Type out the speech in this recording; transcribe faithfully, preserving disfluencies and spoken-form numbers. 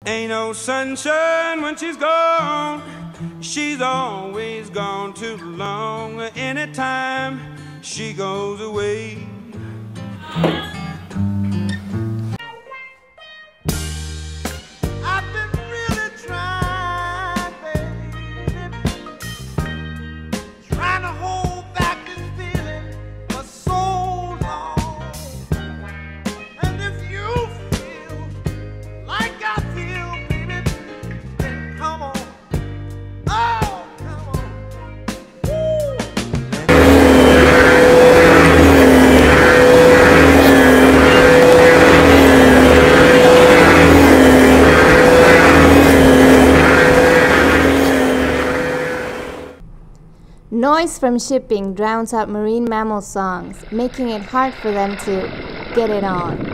Ain't no sunshine when she's gone. She's always gone too long. Anytime she goes away. I've been really trying, baby, trying to hold back this feeling for so long. And if you feel like I feel, baby, then come on. Oh, come on. Woo. Noise from shipping drowns out marine mammal songs, making it hard for them to get it on.